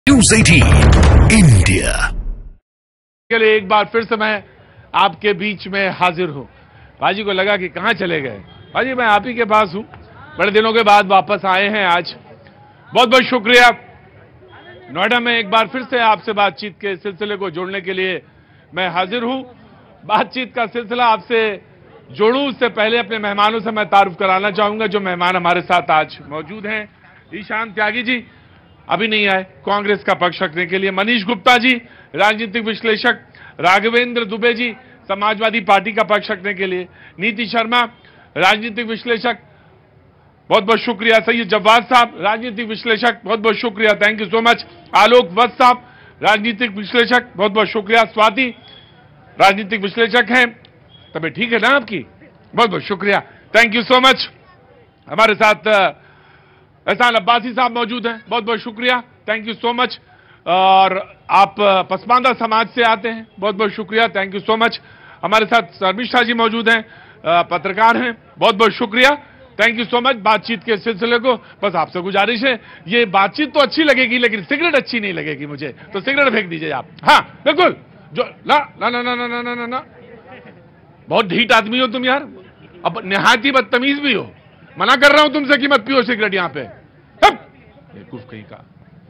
News 18 India के लिए एक बार फिर से मैं आपके बीच में हाजिर हूं। भाजी को लगा कि कहां चले गए। भाजी मैं आप ही के पास हूं, बड़े दिनों के बाद वापस आए हैं आज। बहुत बहुत शुक्रिया। नोएडा में एक बार फिर से आपसे बातचीत के सिलसिले को जोड़ने के लिए मैं हाजिर हूं। बातचीत का सिलसिला आपसे जोड़ूं उससे पहले अपने मेहमानों से मैं तारुफ कराना चाहूंगा। जो मेहमान हमारे साथ आज मौजूद हैं, ईशान त्यागी जी अभी नहीं आए कांग्रेस का पक्ष रखने के लिए, मनीष गुप्ता जी राजनीतिक विश्लेषक, राघवेंद्र दुबे जी समाजवादी पार्टी का पक्ष रखने के लिए, नीति शर्मा राजनीतिक विश्लेषक, बहुत बहुत शुक्रिया। सैयद जवाद साहब राजनीतिक विश्लेषक, बहुत बहुत शुक्रिया, thank you so much. Alok Vats साहब राजनीतिक विश्लेषक, बहुत बहुत शुक्रिया। स्वाति राजनीतिक विश्लेषक हैं, तबीयत ठीक है ना आपकी? बहुत बहुत शुक्रिया, थैंक यू सो मच। हमारे साथ एहसान अब्बासी साहब मौजूद हैं, बहुत बहुत शुक्रिया, थैंक यू सो मच। और आप पसमानदा समाज से आते हैं, बहुत बहुत शुक्रिया, थैंक यू सो मच। हमारे साथ शर्मिष्ठा जी मौजूद हैं, पत्रकार हैं, बहुत बहुत शुक्रिया, थैंक यू सो मच। बातचीत के सिलसिले को बस आपसे गुजारिश है, ये बातचीत तो अच्छी लगेगी लेकिन सिगरेट अच्छी नहीं लगेगी मुझे, तो सिगरेट फेंक दीजिए आप। हाँ बिल्कुल, जो ना ना ना ना ना ना ना ना ना बहुत ढीठ आदमी हो तुम यार, अब निहायत ही बदतमीज भी हो। मना कर रहा हूं तुमसे कि मत पियो सिगरेट यहां पे। बेवकूफ कहीं का।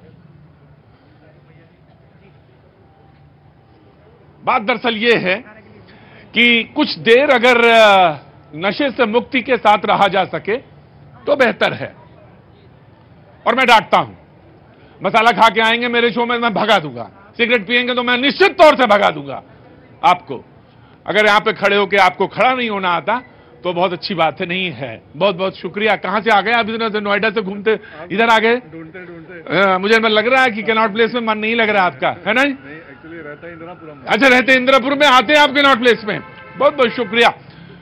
बात दरअसल ये है कि कुछ देर अगर नशे से मुक्ति के साथ रहा जा सके तो बेहतर है। और मैं डांटता हूं, मसाला खा के आएंगे मेरे शो में मैं भगा दूंगा, सिगरेट पिएंगे तो मैं निश्चित तौर से भगा दूंगा आपको। अगर यहां पे खड़े होकर आपको खड़ा नहीं होना आता तो बहुत अच्छी बात है, नहीं है। बहुत बहुत शुक्रिया। कहां से आ गए आप? इधर से नोएडा से घूमते इधर आ गए? ढूंढते मुझे लग रहा है कि कैनॉट प्लेस में मन नहीं लग रहा आपका, है ना? एक्चुअली रहता है इंदिरापुर में। अच्छा, रहते इंदिरापुर में, आते हैं आप कैनॉट प्लेस में। बहुत बहुत शुक्रिया।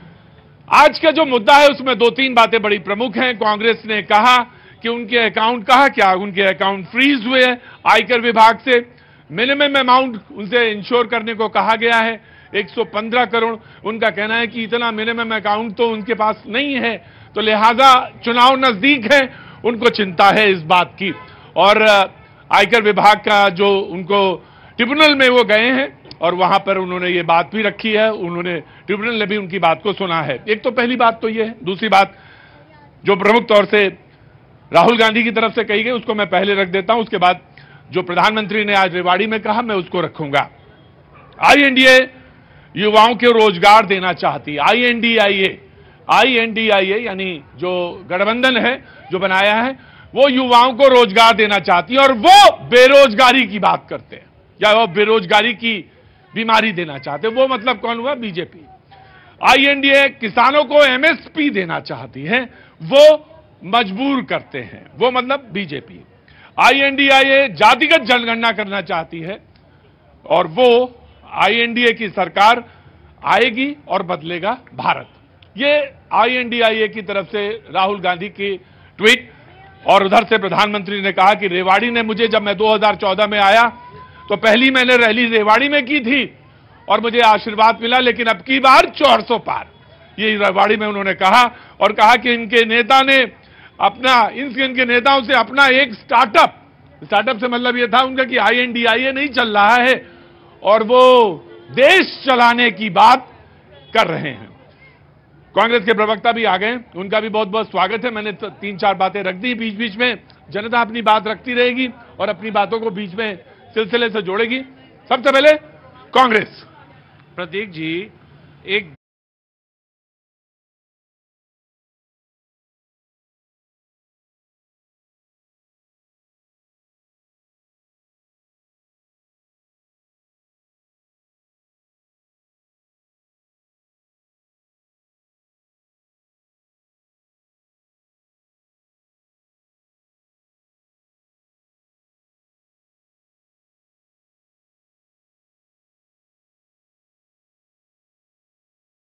आज का जो मुद्दा है उसमें दो तीन बातें बड़ी प्रमुख हैं। कांग्रेस ने कहा कि उनके अकाउंट फ्रीज हुए हैं आयकर विभाग से। मिनिमम अमाउंट उनसे इंश्योर करने को कहा गया है, 115 करोड़। उनका कहना है कि इतना मिनिमम अकाउंट तो उनके पास नहीं है, तो लिहाजा चुनाव नजदीक है, उनको चिंता है इस बात की। और आयकर विभाग का जो उनको ट्रिब्यूनल में वो गए हैं और वहां पर उन्होंने ये बात भी रखी है, उन्होंने ट्रिब्यूनल ने भी उनकी बात को सुना है। एक तो पहली बात तो ये है। दूसरी बात जो प्रमुख तौर से राहुल गांधी की तरफ से कही गई उसको मैं पहले रख देता हूं, उसके बाद जो प्रधानमंत्री ने आज रेवाड़ी में कहा मैं उसको रखूंगा। आईएनडीए युवाओं को रोजगार देना चाहती है। आईएनडीआईए यानी जो गठबंधन है जो बनाया है वो युवाओं को रोजगार देना चाहती है और वो बेरोजगारी की बात करते हैं या वो बेरोजगारी की बीमारी देना चाहते हैं। वो मतलब कौन हुआ? बीजेपी। आईएनडीए किसानों को एमएसपी देना चाहती है, वो मजबूर करते हैं, वो मतलब बीजेपी। आईएनडीआईए जातिगत जनगणना करना चाहती है और वो आईएनडीए की सरकार आएगी और बदलेगा भारत। ये आईएनडीआईए की तरफ से राहुल गांधी की ट्वीट। और उधर से प्रधानमंत्री ने कहा कि रेवाड़ी ने मुझे, जब मैं 2014 में आया तो पहली मैंने रैली रेवाड़ी में की थी और मुझे आशीर्वाद मिला, लेकिन अब की बार 400 पार। ये रेवाड़ी में उन्होंने कहा और कहा कि इनके नेता ने इनके नेताओं से अपना एक स्टार्टअप से मतलब ये था उनका कि आईएनडीआईए नहीं चल रहा है और वो देश चलाने की बात कर रहे हैं। कांग्रेस के प्रवक्ता भी आ गए, उनका भी बहुत बहुत स्वागत है। मैंने 3-4 बातें रख दी बीच बीच में, जनता अपनी बात रखती रहेगी और अपनी बातों को बीच में सिलसिले से जोड़ेगी। सबसे पहले कांग्रेस। प्रतीक जी, एक